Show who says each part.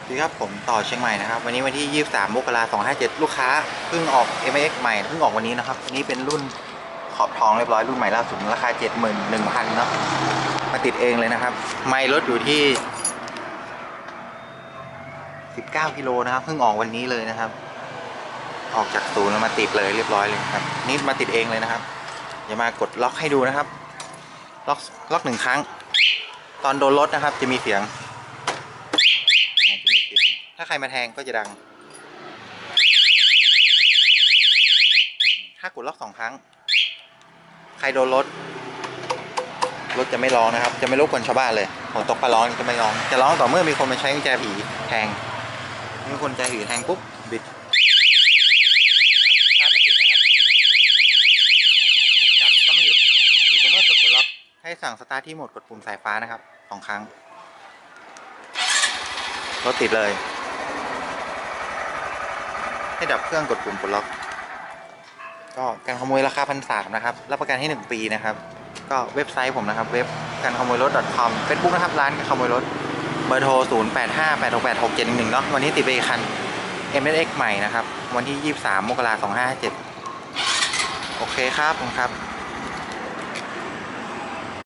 Speaker 1: ดีครับผมต่อเชียงใหม่นะครับวันนี้วันที่ 23 มกราคม 257 ลูกค้าเพิ่งออก MX ใหม่เพิ่งออกวันนี้นะครับอันนี้เป็นรุ่นขอบทองเรียบร้อยรุ่นใหม่ล่าสุดราคา 71,000 เนาะมาติดเองเลยนะครับไมล์รถอยู่ที่ 19 กิโลนะครับเพิ่งออกวันนี้เลยนะครับออกจากศูนย์แล้วมาติดเลยเรียบร้อยเลยครับนี่มาติดเองเลยนะครับอย่ามากดล็อกให้ดูนะครับล็อก1 ครั้งตอนโดนรถนะครับจะมีเสียงถ้าใครมาแทงก็จะดังถ้ากดล็อก2 ครั้งใครโดนรถจะไม่ร้องนะครับจะไม่รบกวนชาวบ้านเลยผมตกปลาร้องจะไม่ร้องจะร้องต่อเมื่อมีคนมาใช้กุญแจผีแทงมีคนใจผีแทงปุ๊บบิดถ้าไม่ติดนะครับจับก็ไม่หยุดอยู่ต่อเมื่อกดล็อกให้สั่งสตาร์ทที่โหมดกดปุ่มสายฟ้านะครับ2 ครั้งรถติดเลยให้ดับเครื่องกดปุ่มปลดล็อกก็การขโมยราคา 1,300 นะครับรับประกันให้ 1 ปีนะครับก็เว็บไซต์ผมนะครับเว็บการขโมยรถ .com Facebook นะครับร้านการขโมยรถเบอร์โทร 0858686711 เนาะวันนี้ติดไปอีกคัน MX ใหม่นะครับวันที่ 23 มกราคม 2557โอเคครับผมครับ